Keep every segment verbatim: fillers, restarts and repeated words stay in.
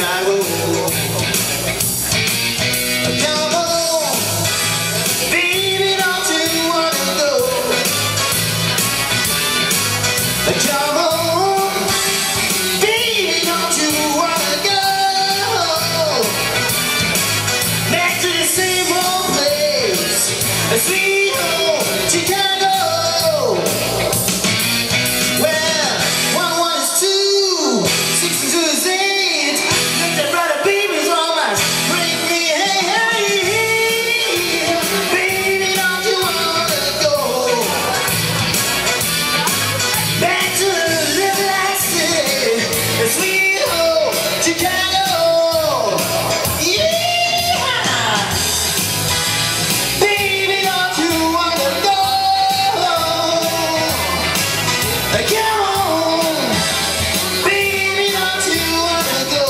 Chicago. Come on, baby, don't you wanna go? Come on, baby, don't you wanna go back to the same old place, sweet home Chicago? Well, one one is two, six and two is eight. Let the brother babies almost bring me, hey, hey, hey. Baby, don't you wanna go back to the little I said, sweet home Chicago? Yeah, baby, don't you wanna go? Come on, baby, don't you wanna go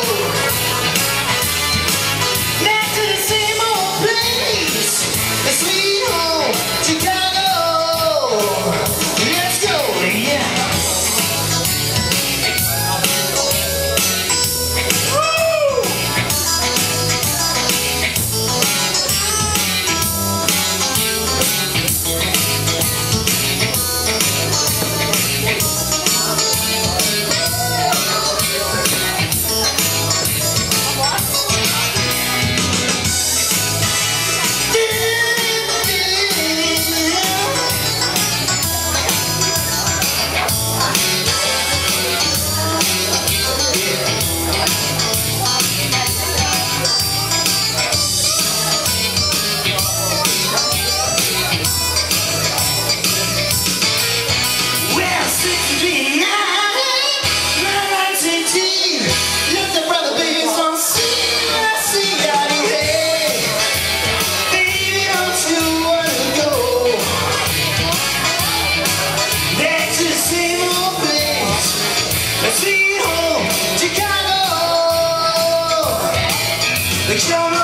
back to the same old place, sweet home Chicago? Let's go, yeah. Well, sixty-three, nine, nine, sixteen. Let the brother babies from C I C I D. Hey, baby, don't you wanna go back to the same old place, sweet home Chicago? Come on.